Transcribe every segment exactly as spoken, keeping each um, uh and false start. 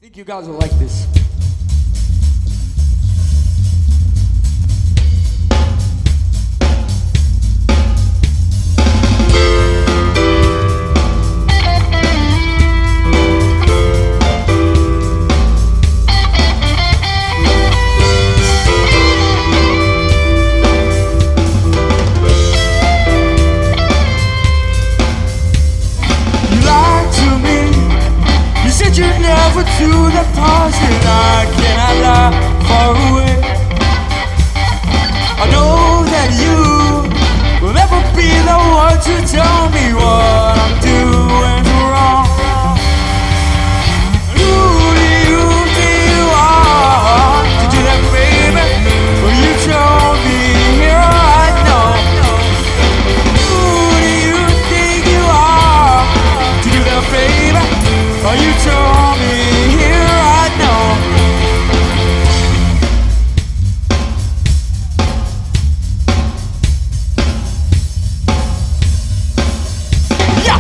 think you guys will like this. You never to the past, and I cannot lie far away. I know that you will never be the one to tell me what I'm doing wrong. Who do you think you are to do that, baby? Well, you told me here right now. Who do you think you are to do that, baby? Oh, you told me here right now. Yeah.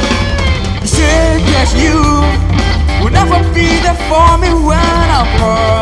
You will never be there for me when I'm hurt.